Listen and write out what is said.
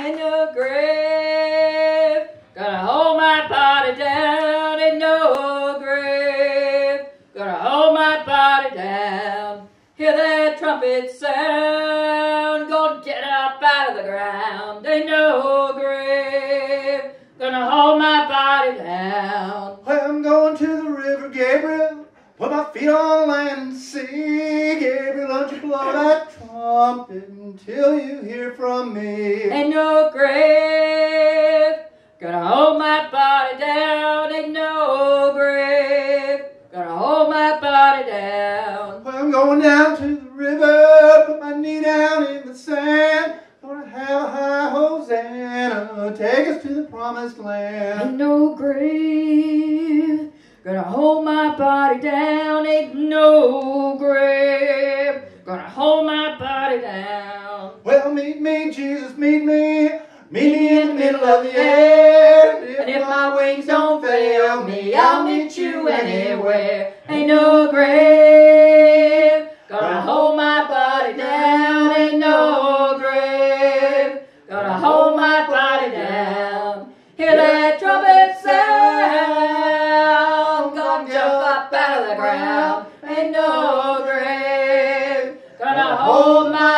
Ain't no grave gonna hold my body down. Ain't no grave gonna hold my body down. Hear that trumpet sound, gonna get up out of the ground. Ain't no grave gonna hold my body down. Well, I'm going to the river, Gabriel. Put my feet on the land and see. Gabriel, don't you blow that trumpet until you hear from me. Ain't no grave gonna hold my body down. Ain't no grave gonna hold my body down. Well, I'm going down to the river, put my knee down in the sand. Gonna have a high Hosanna, take us to the promised land. Ain't no grave gonna hold my body down. Ain't no grave gonna hold my body down. Well, meet me, Jesus, meet me in the middle of the air. And if my wings don't fail me, I'll meet you anywhere. Ain't no grave gonna hold my body down. Ain't no grave gonna hold my body down. Hear that trumpet sound, gonna jump up out of the ground. Ain't no grave gonna hold my